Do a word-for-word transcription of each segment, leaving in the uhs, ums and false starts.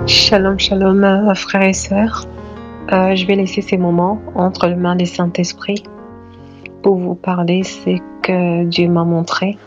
Shalom, shalom, euh, frères et sœurs. Euh, je vais laisser ces moments entre les mains du Saint-Esprit pour vous parler ce que Dieu m'a montré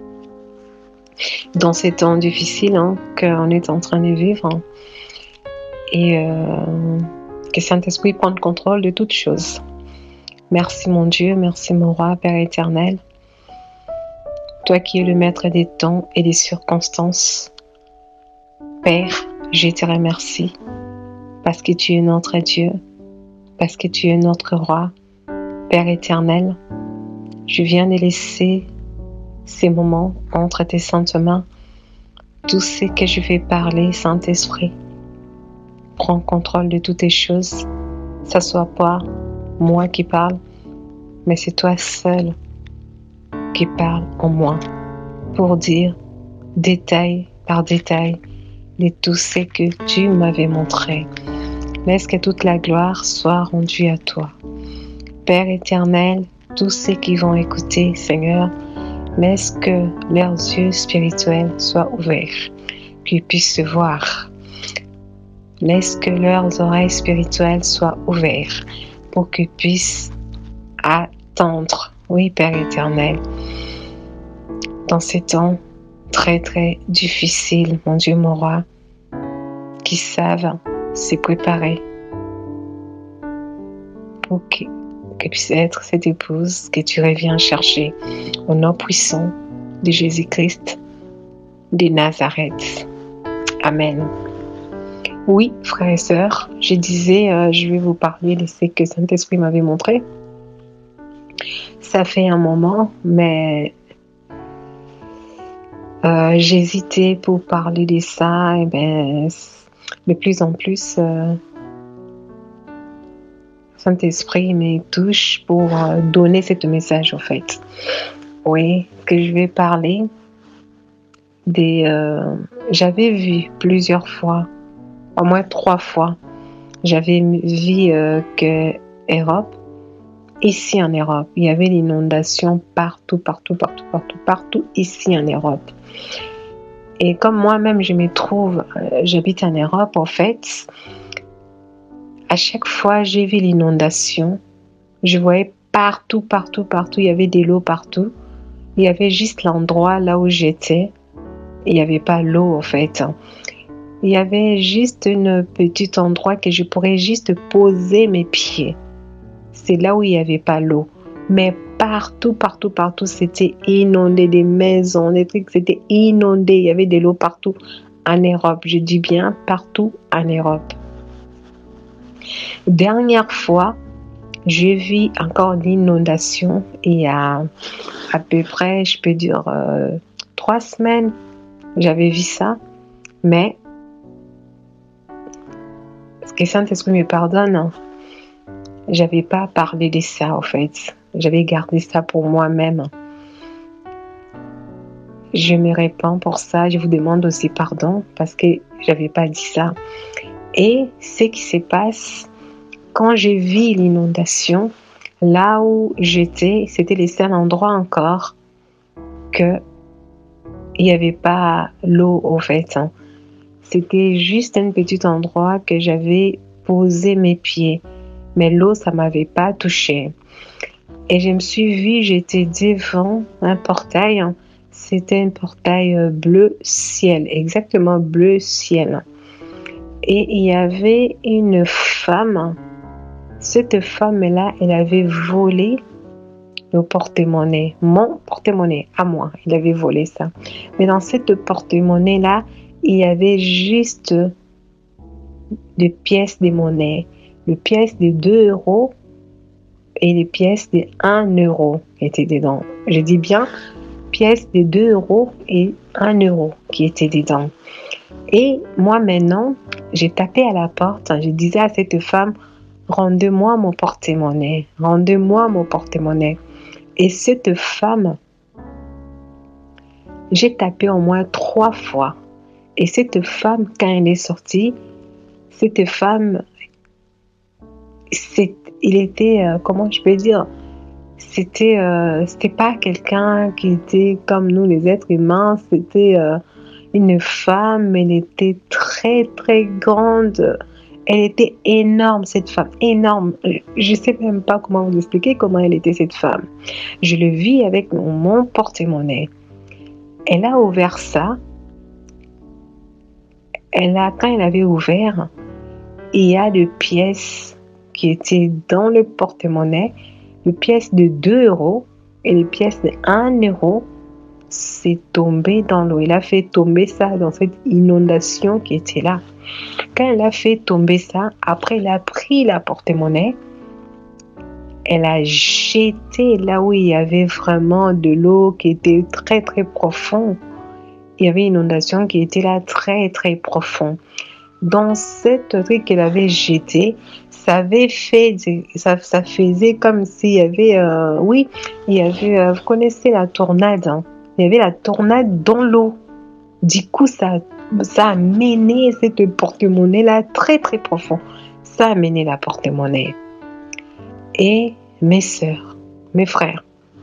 dans ces temps difficiles hein, qu'on est en train de vivre. Et euh, que Saint-Esprit prenne le contrôle de toutes choses. Merci mon Dieu, merci mon roi, Père éternel. Toi qui es le maître des temps et des circonstances. Père, je te remercie parce que tu es notre Dieu, parce que tu es notre roi, Père éternel. Je viens de laisser ces moments entre tes saintes mains. Tout ce que je vais parler, Saint-Esprit, prends contrôle de toutes les choses. Ça soit pas moi qui parle, mais c'est toi seul qui parle en moi pour dire détail par détail de tout ce que tu m'avais montré. Laisse que toute la gloire soit rendue à toi. Père éternel, tous ceux qui vont écouter, Seigneur, laisse que leurs yeux spirituels soient ouverts, qu'ils puissent voir. Laisse que leurs oreilles spirituelles soient ouvertes pour qu'ils puissent attendre. Oui, Père éternel, dans ces temps très très difficiles, mon Dieu, mon roi, qui savent se préparer pour que, que puisse être cette épouse que tu reviens chercher au nom puissant de Jésus-Christ de Nazareth. Amen. Oui, frères et sœurs, je disais, euh, je vais vous parler de ce que Saint-Esprit m'avait montré. Ça fait un moment, mais euh, j'hésitais pour parler de ça. Et ben, de plus en plus, euh, Saint-Esprit me touche pour euh, donner ce message, en fait. Oui, que je vais parler des. Euh, j'avais vu plusieurs fois, au moins trois fois, j'avais vu euh, que Europe, ici en Europe, il y avait l'inondation partout, partout, partout, partout, partout, ici en Europe. Et comme moi-même, je me trouve, euh, j'habite en Europe, en fait, à chaque fois, j'ai vu l'inondation. Je voyais partout, partout, partout, il y avait de l'eau partout. Il y avait juste l'endroit là où j'étais. Il n'y avait pas l'eau, en fait. Il y avait juste un petit endroit que je pourrais juste poser mes pieds. C'est là où il n'y avait pas l'eau. Mais partout, partout, partout, c'était inondé. Des maisons, des trucs, c'était inondé. Il y avait de l'eau partout en Europe. Je dis bien partout en Europe. Dernière fois, j'ai vu encore l'inondation il y a à peu près, je peux dire, euh, trois semaines. J'avais vu ça. Mais, ce que Saint-Esprit me pardonne, j'avais pas parlé de ça, en fait. J'avais gardé ça pour moi-même. Je me répands pour ça. Je vous demande aussi pardon parce que j'avais pas dit ça. Et ce qui se passe, quand j'ai vu l'inondation, là où j'étais, c'était le seul endroit encore que il n'y avait pas l'eau, en fait. C'était juste un petit endroit que j'avais posé mes pieds. Mais l'eau, ça ne m'avait pas touché. Et je me suis vue, j'étais devant un portail. C'était un portail bleu ciel, exactement bleu ciel. Et il y avait une femme. Cette femme-là, elle avait volé le porte-monnaie, mon porte-monnaie, à moi. Elle avait volé ça. Mais dans cette porte-monnaie-là, il y avait juste des pièces de monnaie. Les pièces de deux euros et les pièces de un euro qui étaient dedans. Je dis bien pièces de deux euros et un euro qui étaient dedans. Et moi maintenant, j'ai tapé à la porte, je disais à cette femme, rendez-moi mon porte-monnaie, rendez-moi mon porte-monnaie. Et cette femme, j'ai tapé au moins trois fois. Et cette femme, quand elle est sortie, cette femme, c'est, il était, euh, comment je peux dire, c'était, euh, c'était pas quelqu'un qui était comme nous les êtres humains, c'était, euh, Une femme, elle était très très grande. Elle était énorme, cette femme, énorme. Je ne sais même pas comment vous expliquer comment elle était, cette femme. Je le vis avec mon porte-monnaie. Elle a ouvert ça. Elle a, quand elle avait ouvert, il y a des pièces qui étaient dans le porte-monnaie, les pièces de deux euros et les pièces de un euro. C'est tombé dans l'eau. Il a fait tomber ça dans cette inondation qui était là. Quand elle a fait tomber ça, après elle a pris la porte-monnaie, elle a jeté là où il y avait vraiment de l'eau qui était très très profonde. Il y avait une inondation qui était là très très profonde. Dans cette truc qu'elle avait jeté, ça avait fait, ça, ça faisait comme s'il y avait, euh, oui, il y avait, euh, vous connaissez la tornade, hein? Il y avait la tornade dans l'eau. Du coup, ça, ça a mené cette porte-monnaie-là très, très profond. Ça a mené la porte-monnaie. Et mes sœurs, mes frères,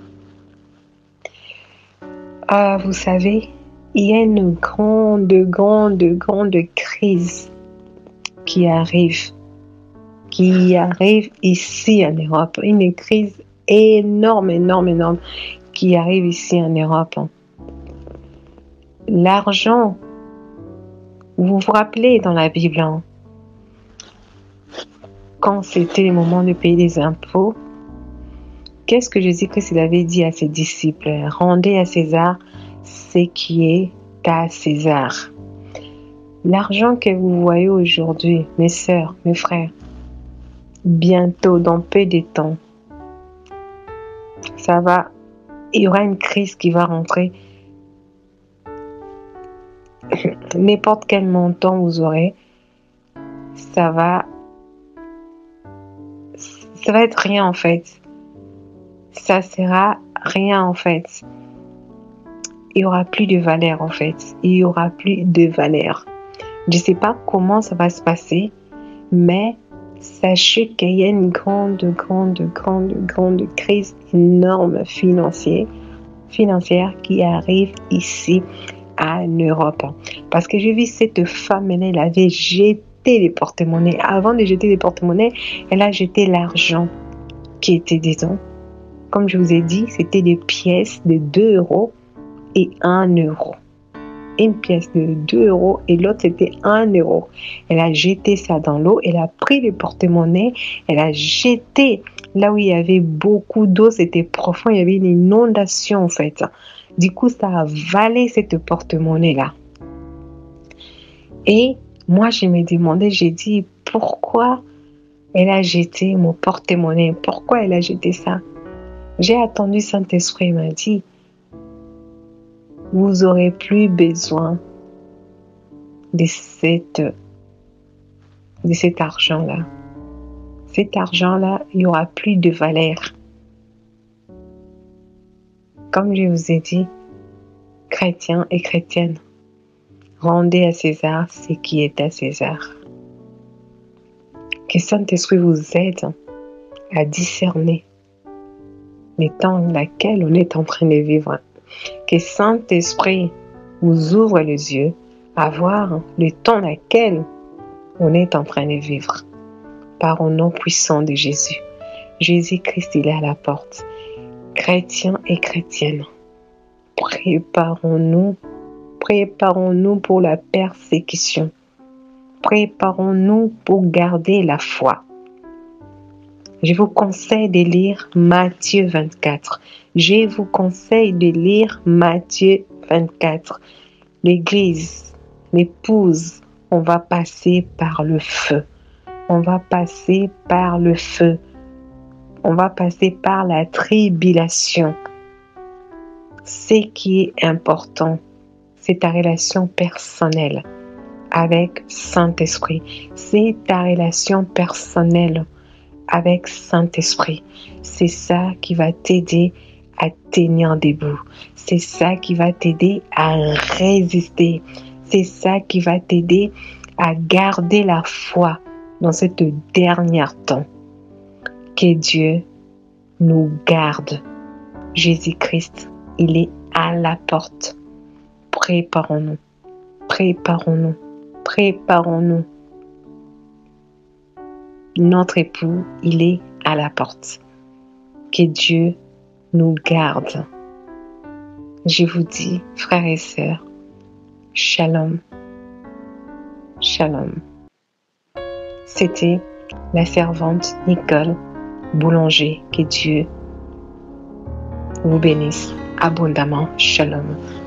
ah, vous savez, il y a une grande, grande, grande crise qui arrive, qui arrive ici en Europe. Une crise énorme, énorme, énorme qui arrive ici en Europe. L'argent, vous vous rappelez dans la Bible, hein, quand c'était le moment de payer les impôts, qu'est-ce que Jésus-Christ avait dit à ses disciples? Rendez à César ce qui est à César. L'argent que vous voyez aujourd'hui, mes sœurs, mes frères, bientôt, dans peu de temps, ça va, il y aura une crise qui va rentrer. N'importe quel montant vous aurez, ça va, ça va être rien en fait. Ça sera rien en fait. Il n'y aura plus de valeur en fait. Il n'y aura plus de valeur. Je ne sais pas comment ça va se passer, mais sachez qu'il y a une grande, grande, grande, grande crise énorme financière, financière qui arrive ici en Europe. Parce que j'ai vu cette femme, elle avait jeté les porte-monnaies. Avant de jeter les porte-monnaies, elle a jeté l'argent qui était dedans. Comme je vous ai dit, c'était des pièces de deux euros et un euro. Une pièce de deux euros et l'autre c'était un euro. Elle a jeté ça dans l'eau, elle a pris les porte-monnaies, elle a jeté là où il y avait beaucoup d'eau, c'était profond, il y avait une inondation en fait. Du coup, ça a avalé cette porte-monnaie-là. Et moi, je me demandais, j'ai dit, pourquoi elle a jeté mon porte-monnaie? Pourquoi elle a jeté ça? J'ai attendu, Saint-Esprit m'a dit, vous n'aurez plus besoin de, cette, de cet argent-là. Cet argent-là, il n'y aura plus de valeur. Comme je vous ai dit, chrétiens et chrétiennes, rendez à César ce qui est à César. Que Saint-Esprit vous aide à discerner les temps dans lesquels on est en train de vivre. Que Saint-Esprit vous ouvre les yeux à voir le temps dans lequel on est en train de vivre. Par au nom puissant de Jésus. Jésus-Christ, il est à la porte. Chrétiens et chrétiennes, préparons-nous, préparons-nous pour la persécution. Préparons-nous pour garder la foi. Je vous conseille de lire Matthieu vingt-quatre. Je vous conseille de lire Matthieu vingt-quatre. L'Église, l'épouse, on va passer par le feu. On va passer par le feu. On va passer par la tribulation. Ce qui est important, c'est ta relation personnelle avec Saint-Esprit. C'est ta relation personnelle avec Saint-Esprit. C'est ça qui va t'aider à tenir debout. C'est ça qui va t'aider à résister. C'est ça qui va t'aider à garder la foi dans cette dernière temps. Que Dieu nous garde. Jésus-Christ, il est à la porte. Préparons-nous. préparons-nous, préparons-nous. Notre époux, il est à la porte. Que Dieu nous garde. Je vous dis, frères et sœurs, shalom, shalom. C'était la servante Nicole Boulanger. Que Dieu vous bénisse abondamment. Shalom.